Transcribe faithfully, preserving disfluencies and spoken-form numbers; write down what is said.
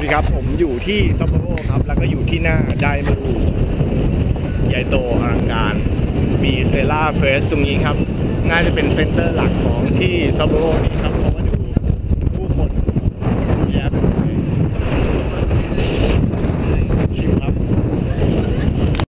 ดีครับผมอยู่ที่ซัปโปโรครับแล้วก็อยู่ที่หน้าไดมูใหญ่โตอลังการมีเซล่าเพรสตรงนี้ครับน่าจะเป็นเซ็นเตอร์หลักของที่ซัปโปโรนี้ครับผม